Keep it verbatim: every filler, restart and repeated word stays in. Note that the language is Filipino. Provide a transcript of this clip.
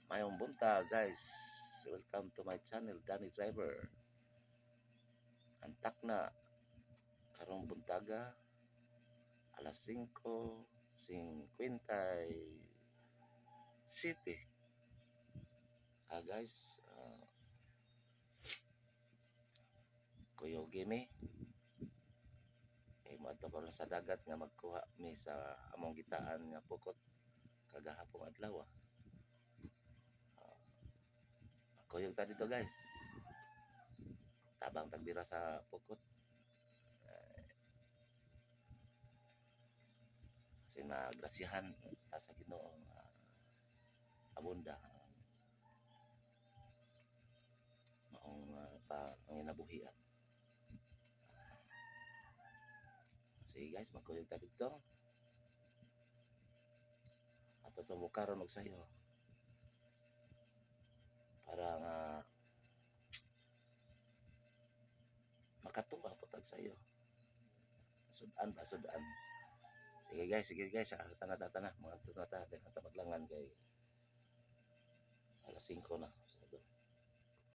Mayong buntag guys. Welcome to my channel, Danny Driver. Antak na karong buntaga alas singko singkwenta y siyete. Ah guys, uh, kuyogi mi. Eh moadto karon sa dagat nga magkuha mi sa among gitaan nga pukot kagahapon adlaw. Ah. Kuyog ta dito guys. Tabang tagbira sa pukot. Kasi nagrasyahan ta sa Ginoo nga abunda maong uh, panginabuhian. Sige guys, magkuyog ta dito. Ato itong bukaron og sayo. Para nga makatuwa po tag sayo. Sudan ba, sudan. Sige guys, sige guys, ah, tana tana mga tunata din ang maglangan kay alas singko na.